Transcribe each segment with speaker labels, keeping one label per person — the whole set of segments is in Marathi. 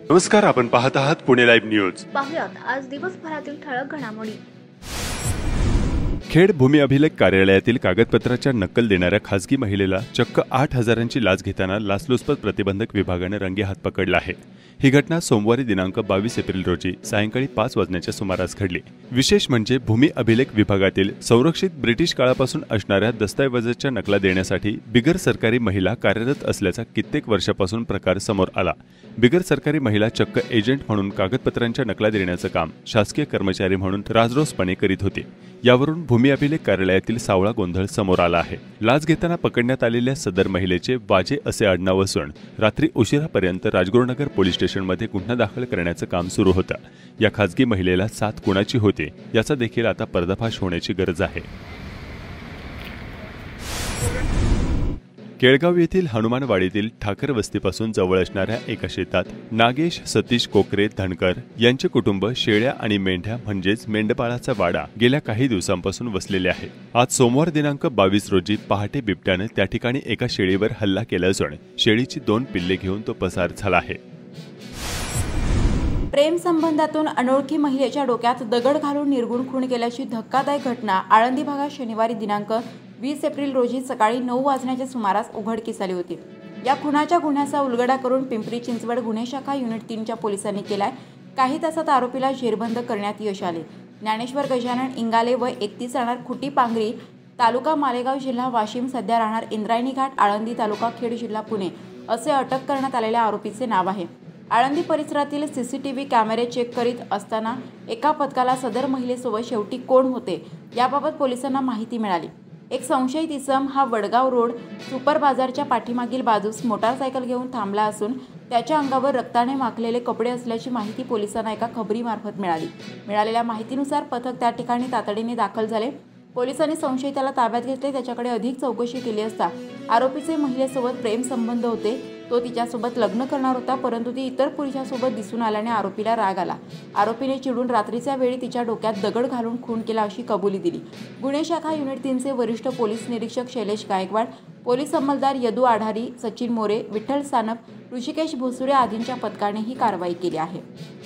Speaker 1: नमस्कार, आपण पाहत आहात पुणे लाईव्ह न्यूज।
Speaker 2: पाहुयात आज दिवसभरातील ठळक घडामोडी।
Speaker 1: खेड भूमी अभिलेख कार्यालयातील कागदपत्राच्या नक्कल देणाऱ्या खासगी महिलेला चक्क 8,000ची लाच घेताना लाचलुचपत प्रतिबंधक विभागाने रंगेहात पकडला आहे। ही घटना सोमवारी दिनांक 22 एप्रिल रोजी सायंकाळी 5 वाजण्याच्या सुमारास घडली। विशेष म्हणजे भूमी अभिलेख विभागातील संरक्षित ब्रिटिश काळापासून असणाऱ्या दस्तऐवजाच्या नकला देण्यासाठी बिगर सरकारी महिला कार्यरत असल्याचा कित्येक वर्षापासून प्रकार समोर आला। बिगर सरकारी महिला चक्क एजंट म्हणून कागदपत्रांच्या नकला देण्याचं काम शासकीय कर्मचारी म्हणून राजरोसपणे करीत होते। यावरून भूमी अभिलेख कार्यालयातील सावळा गोंधळ समोर आला आहे। लाच घेताना पकडण्यात आलेल्या सदर महिलेचे वाजे असे आडनाव असून रात्री उशिरापर्यंत राजगुरुनगर पोलीस स्टेशनमध्ये गुन्हा दाखल करण्याचं काम सुरू होतं। या खासगी महिलेला साथ कुणाची होती याचा देखील आता पर्दाफाश होण्याची गरज आहे। केळगाव येथील हनुमानवाडीतील ठाकर वस्तीपासून जवळ असणाऱ्या एका शेतात नागेश सतीश कोकरे धनकर यांचे कुटुंब शेळ्या आणि मेंढ्या म्हणजेच मेंढपाळाचा वाडा गेल्या काही दिवसांपासून वसलेले आहे। आज सोमवार दिनांक 22 रोजी पहाटे बिबट्याने त्या ठिकाणी एका शेळीवर हल्ला केला असून शेळीची 2 पिल्ले घेऊन तो पसार झाला आहे।
Speaker 3: प्रेम संबंधातून अनोळखी महिलेच्या डोक्यात दगड घालून निर्घुण खून केल्याची धक्कादायक घटना आळंदी भागात शनिवारी दिनांक 20 एप्रिल रोजी सकाळी 9 वाजण्याच्या सुमारास उघडकीस आली होती। या खुनाच्या गुन्ह्याचा उलगडा करून पिंपरी चिंचवड गुन्हे शाखा युनिट 3च्या पोलिसांनी केलाय। काही तासात आरोपीला जेरबंद करण्यात यश आले। ज्ञानेश्वर गजानन इंगाले वय 31 राहणार खुटी पांगरी तालुका मालेगाव जिल्हा वाशिम सध्या राहणार इंद्रायणी घाट आळंदी तालुका खेड जिल्हा पुणे असे अटक करण्यात आलेल्या आरोपीचे नाव आहे। आळंदी परिसरातील सीसीटीव्ही कॅमेरे चेक करीत असताना एका पथकाला सदर महिलेसोबत शेवटी कोण होते याबाबत पोलिसांना माहिती मिळाली। एक संशयित इसम हा वडगाव रोड सुपर बाजारच्या पाठीमागील बाजूस मोटारसायकल घेऊन थांबला असून त्याच्या अंगावर रक्ताने माखलेले कपडे असल्याची माहिती पोलिसांना एका खबरीमार्फत मिळाली। मिळालेल्या माहितीनुसार पथक त्या ठिकाणी तातडीने दाखल झाले। पोलिसांनी संशयिताला ताब्यात घेतले। त्याच्याकडे अधिक चौकशी केली असता आरोपीचे महिलेसोबत प्रेम संबंध होते। तो तिच्यासोबत लग्न करणार होता, परंतु ती इतर पुरुषासोबत दिसून आल्याने आरोपीला राग आला। आरोपीने चिडून रात्रीच्या वेळी तिच्या डोक्यात दगड घालून खून केला अशी कबुली दिली। गुन्हे शाखा युनिट 3चे वरिष्ठ पोलीस निरीक्षक शैलेश गायकवाड, पोलीस अंमलदार यदू आढारी, सचिन मोरे, विठ्ठल सानप, ऋषिकेश भोसुरे आदींच्या पथकाने ही कारवाई केली आहे।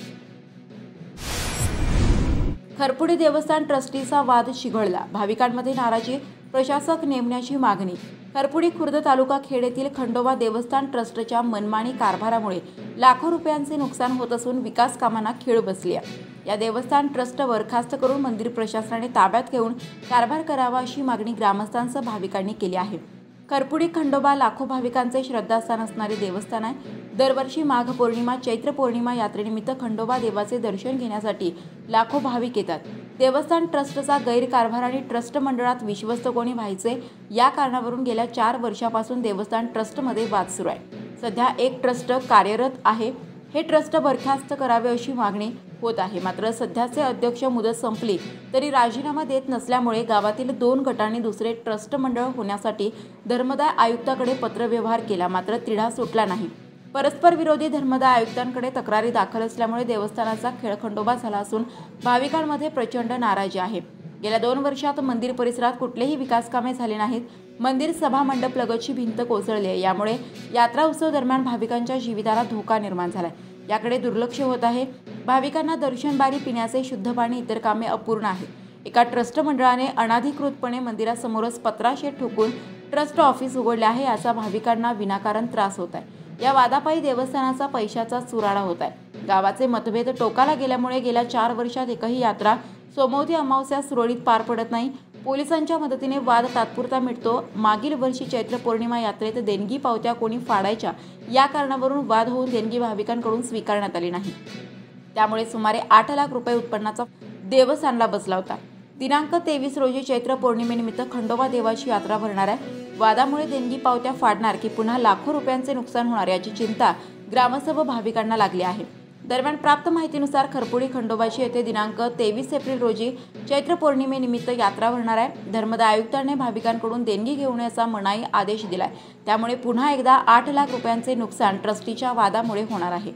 Speaker 3: खरपुडी देवस्थान ट्रस्टीचा वाद चिघळला, भाविकांमध्ये नाराजी, प्रशासक नेमण्याची मागणी। खरपुडी खुर्द तालुका खेड येथील खंडोबा देवस्थान ट्रस्टच्या मनमानी कारभारामुळे लाखो रुपयांचे नुकसान होत असून विकास कामांना खीळ बसली आहे। या देवस्थान ट्रस्टवर बरखास्त करून मंदिर प्रशासनाने ताब्यात घेऊन कारभार करावा अशी मागणी ग्रामस्थांसह भाविकांनी केली आहे। खरपुडी खंडोबा लाखो भाविकांचे श्रद्धास्थान असणारे देवस्थान आहे। दरवर्षी माघ पौर्णिमा, चैत्र पौर्णिमा यात्रेनिमित्त खंडोबा देवाचे दर्शन घेण्यासाठी लाखो भाविक येतात। देवस्थान ट्रस्टचा गैरकारभार आणि ट्रस्ट मंडळात विश्वस्त कोणी व्हायचे या कारणावरून गेल्या 4 वर्षापासून देवस्थान ट्रस्टमध्ये वाद सुरू आहे। सध्या एक ट्रस्ट कार्यरत आहे। हे ट्रस्ट बरखास्त करावे अशी मागणी होत आहे। मात्र सध्याचे अध्यक्ष मुदत संपली तरी राजीनामा देत नसल्यामुळे गावातील 2 गटांनी दुसरे ट्रस्ट मंडळ होण्यासाठी धर्मदाय आयुक्ताकडे पत्रव्यवहार केला, मात्र तिढा सुटला नाही। परस्पर विरोधी धर्मदाय आयुक्तांकडे तक्रारी दाखल असल्यामुळे देवस्थानाचा खेळखंडोबा झाला असून भाविकांमध्ये प्रचंड नाराजी आहे। गेल्या 2 वर्षात मंदिर परिसरात कुठलेही विकास कामे झाली नाहीत। मंदिर सभा मंडप लगतची भिंत कोसळली आहे। यामुळे यात्रा उत्सव दरम्यान भाविकांच्या जीविताला धोका निर्माण झालाय। याकडे दुर्लक्ष होत आहे। भाविकांना दर्शन बारी, पिण्याचे शुद्ध पाणी, इतर कामे अपूर्ण आहेत। एका ट्रस्ट मंडळाने अनाधिकृतपणे मंदिरासमोरच पत्राशेड ठोकून ट्रस्ट ऑफिस उघडले आहे। याचा भाविकांना विनाकारण त्रास होत आहे। या वादापायी देवस्थानाचा पैशाचा चुराडा होत आहे। गावाचे मतभेद टोकाला गेल्यामुळे गेल्या 4 वर्षात एकही यात्रा सोमवती अमावस्या सुरळीत पार पडत नाही। पोलिसांच्या मदतीने वाद तात्पुरता मिटतो। मागील वर्षी चैत्र पौर्णिमा यात्रेत देणगी पावत्या कोणी फाडायच्या या कारणावरून वाद होऊन देणगी भाविकांकडून स्वीकारण्यात आली नाही। त्यामुळे सुमारे 8 लाख रुपये उत्पन्नाचा देवस्थानला बसला होता। दिनांक 23 रोजी चैत्र पौर्णिमेनिमित्त खंडोबा देवाची यात्रा भरणार आहे। वादामुळे देणगी पावत्या फाडणार की पुन्हा लाखो रुपयांचे नुकसान होणार याची चिंता ग्रामस्थ व भाविकांना लागली आहे। दरम्यान प्राप्त माहितीनुसार खरपुडी खंडोबाची येथे दिनांक 23 एप्रिल रोजी चैत्र पौर्णिमेनिमित्त यात्रा भरणार आहे। धर्मदाय आयुक्तांनी भाविकांकडून देणगी घेऊ नयेचा मनाई आदेश दिलाय। त्यामुळे पुन्हा एकदा 8 लाख रुपयांचे नुकसान ट्रस्टीच्या वादामुळे होणार आहे।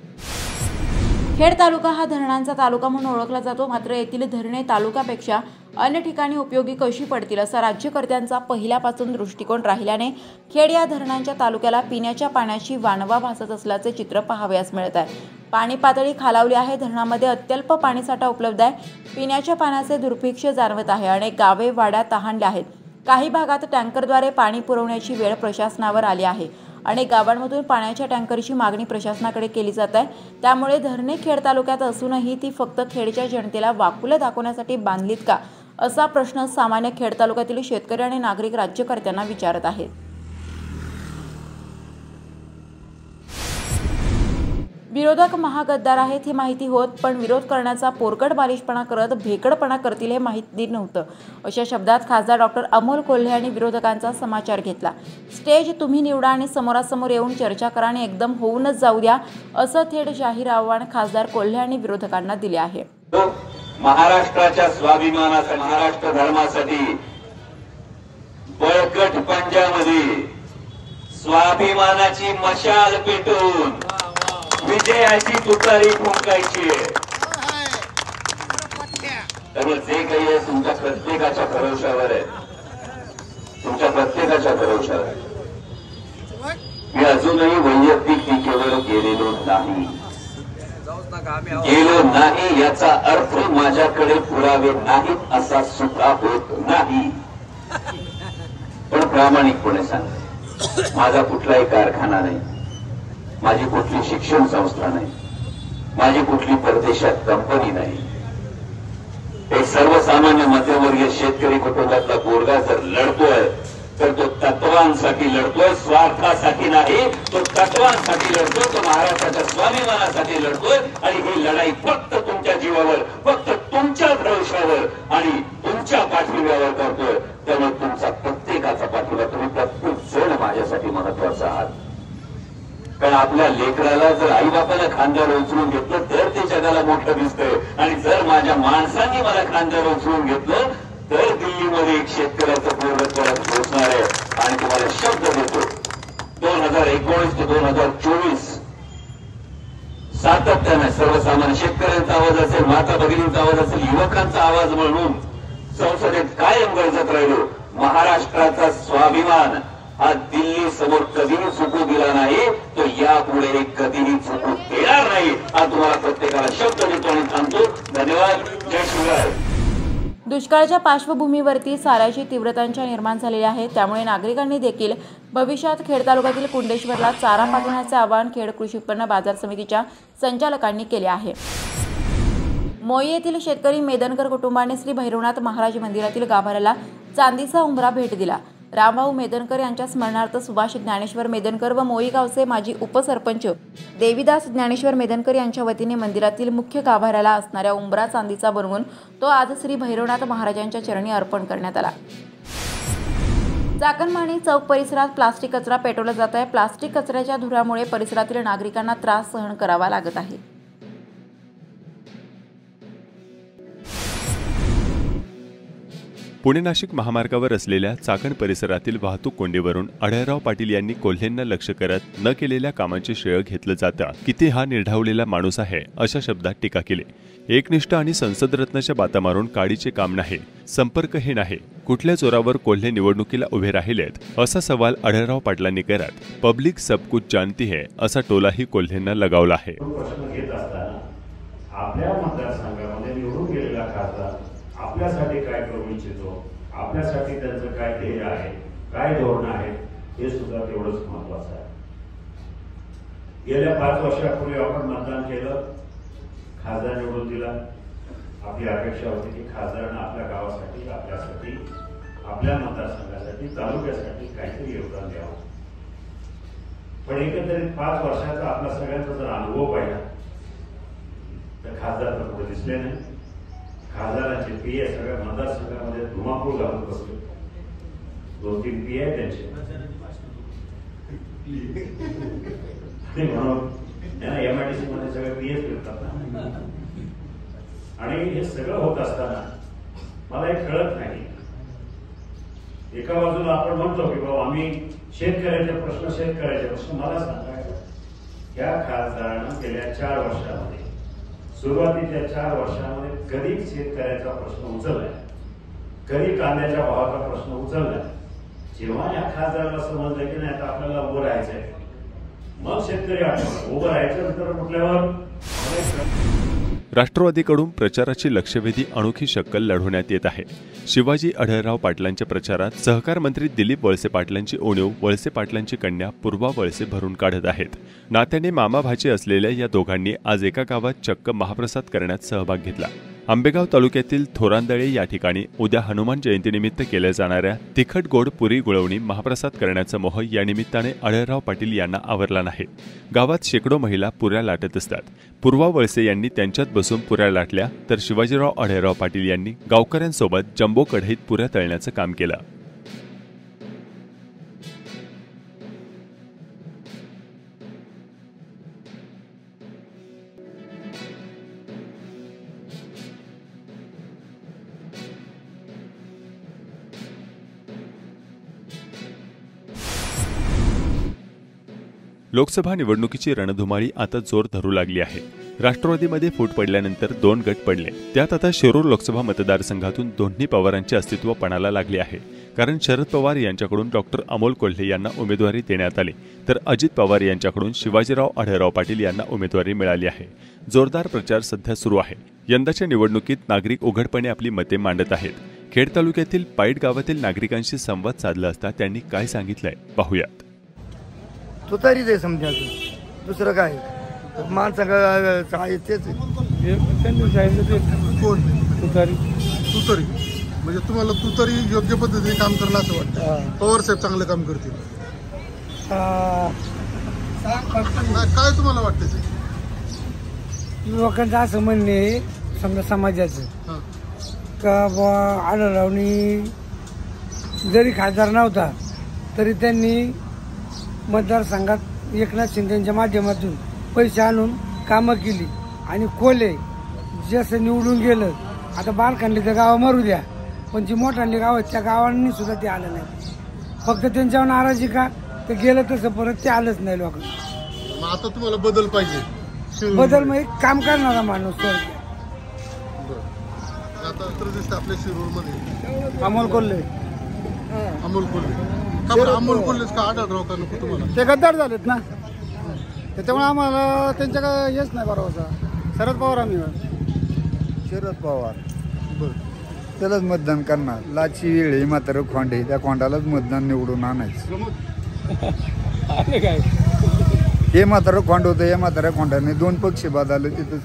Speaker 3: खेड तालुका हा धरणांचा तालुका म्हणून ओळखला जातो, मात्र येथील धरणे तालुक्यापेक्षा अन्य ठिकाणी उपयोगी कशी पडतील असा राज्यकर्त्यांचा पहिल्यापासून दृष्टिकोन राहिल्याने खेड या धरणांच्या तालुक्याला पिण्याच्या पाण्याची वानवा भासत असल्याचे चित्र पाहावयास मिळत आहे। पाणी पातळी खालावली आहे। धरणामध्ये अत्यल्प पाणीसाठा उपलब्ध आहे। पिण्याच्या पाण्याचे दुर्भिक्ष्य जाणवत आहे। अनेक गावे वाड्या तहानल्या आहेत। काही भागात टँकरद्वारे पाणी पुरवण्याची वेळ प्रशासनावर आली आहे। अनेक गावांमधून पाण्याच्या टँकरची मागणी प्रशासनाकडे केली जात आहे। त्यामुळे धरणे खेड तालुक्यात असूनही ती फक्त खेडच्या जनतेला वाकुलं दाखवण्यासाठी बांधलीत का असा प्रश्न सामान्य खेड तालुक्यातील शेतकरी आणि नागरिक राज्यकर्त्यांना विचारत आहेत। विरोधक महागद्दार आहेत हे माहिती होत पण विरोध करण्याचा पोरकट बालिशपणा करत भेकडपणा करतील हे माहिती नव्हतं अशा शब्दात खासदार डॉक्टर अमोल कोल्हे यांनी विरोधकांचा समाचार घेतला। स्टेज तुम्ही निवडा आणि समोरासमोर येऊन चर्चा करा आणि एकदम होऊनच जाऊ द्या असं थेट जाहीर आव्हान खासदार कोल्हे यांनी विरोधकांना दिले आहे।
Speaker 4: महाराष्ट्राच्या स्वाभिमानासाठी महाराष्ट्र धर्मासाठी बळकट पंजामध्ये स्वाभिमानाची मशाल पेटून विजयाची तुतारी फुंकायची आहे। त्यामुळे जे काही आहे तुमच्या प्रत्येकाच्या भरोशावर आहे, तुमच्या प्रत्येकाच्या भरोशावर आहे। मी अजूनही वैयक्तिक टीकेवर गेलेलो नाही याचा अर्थ माझ्याकडे पुरावे नाहीत असा सुद्धा होत नाही। पण प्रामाणिकपणे सांगतो, माझा कुठलाही कारखाना नाही, माझी कुठली शिक्षण संस्था नाही, माझी कुठली परदेशात कंपनी नाही। एक सर्वसामान्य मध्यमवर्गीय शेतकरी कुटुंबातला पोरगा जर लढतोय तर तो तत्वांसाठी लढतोय, स्वार्थासाठी नाही। तो तत्वांसाठी लढतोय, तो महाराष्ट्राच्या स्वाभिमानासाठी लढतोय आणि ही लढाई फक्त तुमच्या जीवावर, फक्त तुमच्या भरोशावर आणि तुमच्या पाठिंब्यावर करतोय। त्यामुळे तुमचा प्रत्येकाचा पाठिंबा, तुम्ही प्रत्येक जण माझ्यासाठी महत्वाचा आहात। कारण आपल्या लेकराला जर आई बापाला खांद्यावर उचलून घेतलं तर ते जगाला मोठं दिसतंय आणि जर माझ्या माणसांनी मला खांद्यावर उचलून घेतलं तर दिल्लीमध्ये एक शेतकऱ्याचं पोरग परत पोहोचणार आहे। आणि तुम्हाला शब्द देतो, 2019 ते 2024 सातत्याने सर्वसामान्य शेतकऱ्यांचा आवाज असेल, माता भगिनींचा आवाज असेल, युवकांचा आवाज म्हणून संसदेत कायम गरजत राहिलो। महाराष्ट्राचा स्वाभिमान हा दिल्ली समोर कधीही चुकू दिला नाही, तो यापुढे कधीही चुकू देणार नाही हा तुम्हाला प्रत्येकाला शब्द देतो आणि थांबतो। धन्यवाद। जय श्रीराम।
Speaker 3: दुष्काळाच्या पार्श्वभूमीवरती साऱ्याची तीव्रतांच्या निर्माण झालेली आहे। त्यामुळे नागरिकांनी देखील भविष्यात खेड तालुक्यातील कुंडेश्वरला चारा पाठवण्याचे आवाहन खेड कृषी उत्पन्न बाजार समितीच्या संचालकांनी केले आहे। मोई येथील शेतकरी मेदनकर कुटुंबाने श्री भैरवनाथ महाराज मंदिरातील गाभाऱ्याला चांदीचा उंबरा भेट दिला। रामभाऊ मेदनकर यांच्या स्मरणार्थ सुभाष ज्ञानेश्वर मेदनकर व मोई गावचे माजी उपसरपंच देवीदास ज्ञानेश्वर मेदनकर यांच्या वतीने मंदिरातील मुख्य गाभाऱ्याला असणाऱ्या उंबरा चांदीचा बनवून तो आज श्री भैरवनाथ महाराजांच्या चरणी अर्पण करण्यात आला। चाकणमानी चौक परिसरात प्लास्टिक कचरा पेटवला जात आहे। प्लास्टिक कचऱ्याच्या धुरामुळे परिसरातील नागरिकांना त्रास सहन करावा लागत आहे।
Speaker 1: पुणे नाशिक महामार्गावर असलेल्या चाकण परिसरातील वाहतूक कोंडीवरून अढळराव पाटील यांनी कोल्हेंना लक्ष करत न केलेल्या कामाचे श्रेय घेतलं जातं। किती हा निर्ढावलेला माणूस आहे अशा शब्दात टीका केली। एकनिष्ठ आणि संसदरत्नाच्या बाता मारून काडीचे काम नाही, संपर्क हे नाही, कुठल्या जोरावर कोल्हे निवडणुकीला उभे राहिलेत असा सवाल अढळराव पाटलांनी करत पब्लिक सब कुछ जानती है असा टोलाही कोल्हेंना लगावला आहे।
Speaker 5: आपल्या मतदारसंघामध्ये निवडून गेलेला खासदार आपल्यासाठी काय करू इच्छितो, आपल्यासाठी त्यांचं काय ध्येय आहे, काय धोरण आहे हे सुद्धा तेवढंच महत्वाचं आहे। गेल्या 5 वर्षापूर्वी आपण मतदान केलं, खासदार निवडून दिला। आपली अपेक्षा होती की खासदारांना आपल्या गावासाठी, आपल्यासाठी, आपल्या मतदारसंघासाठी, तालुक्यासाठी काहीतरी योगदान द्यावं। पण एकंदरीत 5 वर्षाचा आपला सगळ्यांचा जर अनुभव पाहिला तर खासदार तर पुढे दिसले नाही। खासदारांचे पीए सगळ्या मतदारसंघामध्ये धुमाकूळ घालून बसले। 2-3 पीए त्यांचे म्हणून त्यांना एमआयडीसी मध्ये सगळे पीए फिरतात ना। आणि हे सगळं होत असताना मला एक कळत नाही, एका बाजूला आपण म्हणतो की बाबा आम्ही शेतकऱ्याचे प्रश्न मला सांगा, या खासदारानं गेल्या 4 वर्षामध्ये सुरुवातीच्या 4 वर्षामध्ये कधीच शेतकऱ्याचा प्रश्न उचललाय कधी कांद्याच्या भावाचा प्रश्न उचलला, जेव्हा या खासदाराला समजलं की नाही आता आपल्याला उभं राहायचंय, मग शेतकरी आठवलं उभं राहायचं तर म्हटल्यावर
Speaker 1: राष्ट्रवादीकडून प्रचाराची लक्षवेधी अनोखी शक्कल लढवण्यात येत आहे. शिवाजी आढळराव पाटलांच्या प्रचारात सहकार मंत्री दिलीप वळसे पाटलांची उणीव वळसे पाटलांची कन्या पूर्वा वळसे भरून काढत आहेत. नात्याने मामा भाची असलेल्या या दोघांनी आज एका गावात चक्क महाप्रसाद करण्यात सहभाग घेतला. आंबेगाव तालुक्यातील थोरांदळे या ठिकाणी उद्या हनुमान जयंतीनिमित्त केल्या जाणाऱ्या तिखट गोड पुरी गुळवणी महाप्रसाद करण्याचा मोह या निमित्ताने आढळराव पाटील यांना आवरला नाही. गावात शेकडो महिला पुऱ्या लाटत असतात. पूर्वा वळसे यांनी त्यांच्यात बसून पुऱ्या लाटल्या, तर शिवाजीराव आढळराव पाटील यांनी गावकऱ्यांसोबत जम्बो कढईत पुऱ्या तळण्याचं काम केलं. लोकसभा निवडणुकीची रणधुमाळी आता जोर धरू लागली आहे. राष्ट्रवादीमध्ये फूट पडल्यानंतर 2 गट पडले. त्यात आता शिरूर लोकसभा मतदारसंघातून दोन्ही पवारांचे अस्तित्व पणाला लागले आहे. कारण शरद पवार यांच्याकडून डॉक्टर अमोल कोल्हे यांना उमेदवारी देण्यात आली, तर अजित पवार यांच्याकडून शिवाजीराव आढळराव पाटील यांना उमेदवारी मिळाली आहे. जोरदार प्रचार सध्या सुरू आहे. यंदाच्या निवडणुकीत नागरिक उघडपणे आपली मते मांडत आहेत. खेड तालुक्यातील पाईट गावातील नागरिकांशी संवाद साधला असता त्यांनी काय सांगितलंय पाहूयात.
Speaker 6: तुतारीच आहे समजायचं, दुसरं काय माणसं काय तेच
Speaker 7: कोण तुतारी म्हणजे तुम्हाला तुतारी योग्य पद्धतीने काम करणं असं वाटतं. पवार साहेब चांगलं काम करतील काय तुम्हाला वाटतं?
Speaker 6: लोकांचं असं म्हणणे समजा समाजाचं का आढळरावनी जरी खासदार नव्हता तरी त्यांनी मतदारसंघात एकनाथ शिंदेच्या माध्यमातून पैसे आणून कामं केली आणि कोले जसं निवडून गेलं. आता बारखांडलीचं गाव मारू द्या, पण जी मोठांली गाव आहेत त्या गावांनी सुद्धा ते आलं नाही. फक्त त्यांच्यावर नाराजी का ते गेलं तसं परत ते आलंच नाही लोकांना.
Speaker 7: आता तुम्हाला बदल पाहिजे,
Speaker 6: बदल म्हणजे काम करणारा माणूस.
Speaker 7: आता तर दिसतं आपल्या शिरूरमध्ये
Speaker 6: अमोल कोल्हे
Speaker 7: अमोल कोल्हेच का आढळराव का नको तुम्हाला?
Speaker 6: ते गद्दार झालेत ना, त्याच्यामुळे आम्हाला त्यांच्या काय हेच नाही भरोसा. शरद पवार आम्ही
Speaker 8: शरद पवार त्यालाच मतदान करणार. लाची वेळ आहे मात्र खोंडे, त्या खोंडालाच मतदान निवडून आणायचं. हे मात्र खोंड होतं, हे मात्र खोंडाने 2 पक्ष बदलले. तिथं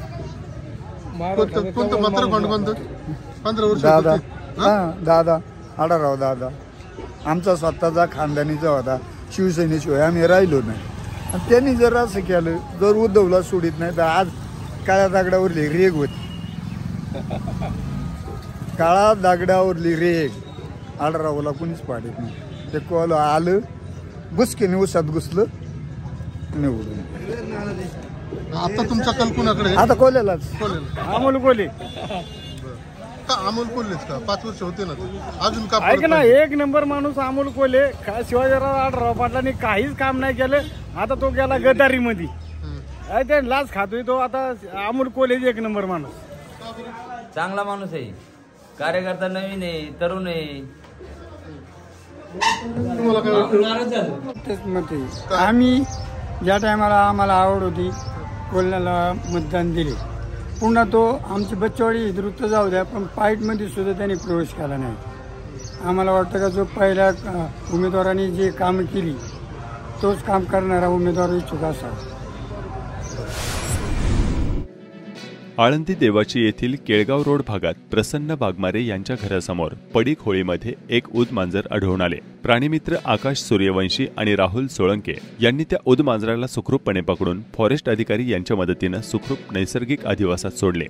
Speaker 7: कोणतं मात्र खोंड बांधत 15 वर्ष
Speaker 8: दादा दादा आढळराव दादा आमचा स्वतःचा खानदानीचा होता. शिवसेनेशिवाय आम्ही राहिलो नाही. आणि त्यांनी जर असं केलं, जर उद्धवला सोडित नाही तर आज काळ्या दगडावरली रेग होती. काळा दगडावरली रेग आढळरावला कोणीच पाडत नाही. ते कोल आलं बुसकीने उसात घुसलं निवडून.
Speaker 7: आता तुमच्या कल्पनाकडे
Speaker 8: आता कोल्यालाच
Speaker 6: अमोल कोल्हे
Speaker 7: का अमोल कोल्हेच का 5 वर्ष होते ना अजून का?
Speaker 6: ऐक ना, एक नंबर माणूस अमोल कोल्हे. काय शिवाजीराव आढळराव पाटलांनी काहीच काम नाही केलं. आता तो गेला गद्दारी मध्ये, ते लाच खातोय तो. आता अमोल कोल्हे एक नंबर माणूस,
Speaker 9: चांगला माणूस आहे, कार्यकर्ता नवीन आहे, तरुण आहे.
Speaker 6: तेच म्हणते आम्ही ज्या टायमाला आम्हाला आवड होती कोल्ह्याला मतदान दिले. पुन्हा तो आमची बच्चेवाडी द्रुत जाऊ द्या, पण पाईटमध्ये सुद्धा त्यांनी प्रवेश केला नाही. आम्हाला वाटतं का जो पहिल्या उमेदवारांनी जे कामं केली तोच काम करणारा उमेदवार इच्छुक असावा.
Speaker 1: आळंदी देवाची येथील केळगाव रोड भागात प्रसन्न वाघमारे यांच्या घरासमोर पडीक होळीमध्ये एक उद मांजर आढळून आले. प्राणीमित्र आकाश सूर्यवंशी आणि राहुल सोळंके यांनी त्या उद मांजराला सुखरूपपणे पकडून फॉरेस्ट अधिकारी यांच्या मदतीनं सुखरूप नैसर्गिक अधिवासात सोडले.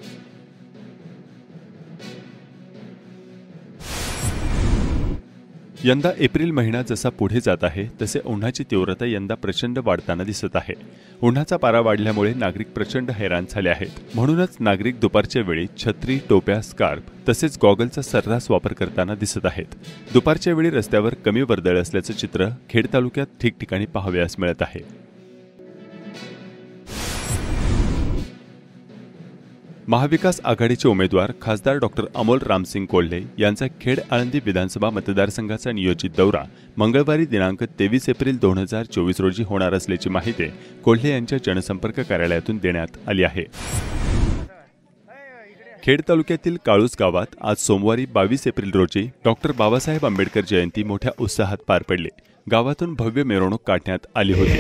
Speaker 1: यंदा एप्रिल महिना जसा पुढे जात आहे तसे उन्हाची तीव्रता यंदा प्रचंड वाढताना दिसत आहे. उन्हाचा पारा वाढल्यामुळे नागरिक प्रचंड हैराण झाले आहेत. म्हणूनच नागरिक दुपारच्या वेळी छत्री, टोप्या, स्कार्फ तसेच गॉगलचा सर्रास वापर करताना दिसत आहेत. दुपारच्या वेळी रस्त्यावर कमी वर्दळ असल्याचं चित्र खेड तालुक्यात ठिकठिकाणी पाहावयास मिळत आहे. महाविकास आघाडीचे उमेदवार खासदार डॉक्टर अमोल रामसिंग कोल्हे यांचा खेड आळंदी विधानसभा मतदारसंघाचा नियोजित दौरा मंगळवारी दिनांक 23 एप्रिल 2024 रोजी होणार असल्याची माहिती कोल्हे यांच्या जनसंपर्क कार्यालयातून देण्यात आली आहे। खेड तालुक्यातील काळूस गावात आज सोमवारी 22 एप्रिल रोजी डॉक्टर बाबासाहेब आंबेडकर जयंती मोठ्या उत्साहात पार पडली। गावातून भव्य मिरवणूक काढण्यात आली होती।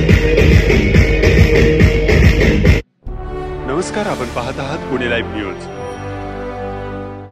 Speaker 1: नमस्कार, आपण पाहत आहात पुणे लाईव्ह न्यूज।